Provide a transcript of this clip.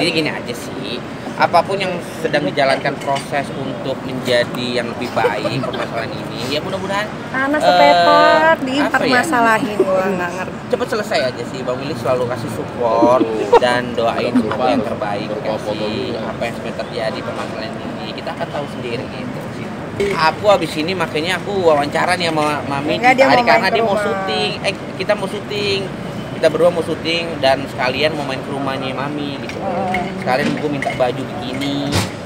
Jadi gini aja sih, apapun yang sedang dijalankan proses untuk menjadi yang lebih baik permasalahan ini, ya mudah-mudahan Anak sepetak apa dipermasalahin, gua nggak ngerti. cepet selesai aja sih. Bang Willy selalu kasih support dan doain semoga yang terbaik kasih apa yang sedang terjadi permasalahan ini, kita akan tahu sendiri gitu. Aku habis ini makanya aku wawancara nih sama Mami Enggak, dia mau main karena ke dia mau rumah. syuting. Kita mau syuting. Kita berdua mau syuting dan sekalian mau main ke rumahnya Mami gitu. Sekalian gue minta baju bikini